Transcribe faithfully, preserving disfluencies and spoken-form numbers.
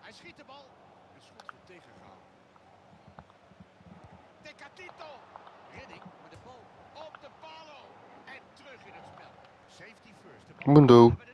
Hij schiet de bal. Het schot wordt tegengehouden. Tecatito. Redding met de bal op de palo. En terug in het spel. Safety first. De bal Mundo.